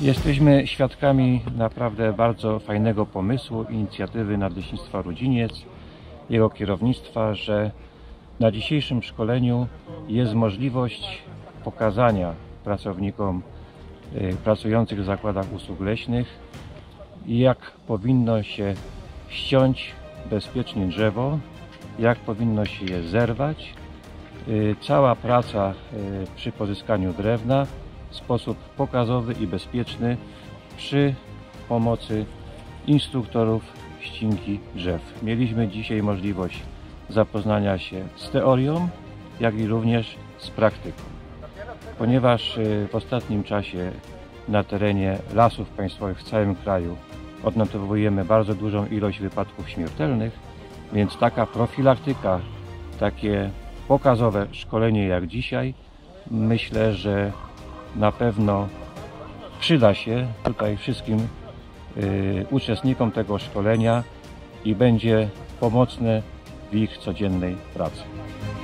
Jesteśmy świadkami naprawdę bardzo fajnego pomysłu, inicjatywy Nadleśnictwa Rudziniec, jego kierownictwa, że na dzisiejszym szkoleniu jest możliwość pokazania pracownikom pracujących w zakładach usług leśnych, jak powinno się ściąć bezpiecznie drzewo, jak powinno się je zerwać. Cała praca przy pozyskaniu drewna w sposób pokazowy i bezpieczny przy pomocy instruktorów ścinki drzew. Mieliśmy dzisiaj możliwość zapoznania się z teorią, jak i również z praktyką. Ponieważ w ostatnim czasie na terenie lasów państwowych w całym kraju odnotowujemy bardzo dużą ilość wypadków śmiertelnych, więc taka profilaktyka, takie pokazowe szkolenie jak dzisiaj, myślę, że na pewno przyda się tutaj wszystkim uczestnikom tego szkolenia i będzie pomocne w ich codziennej pracy.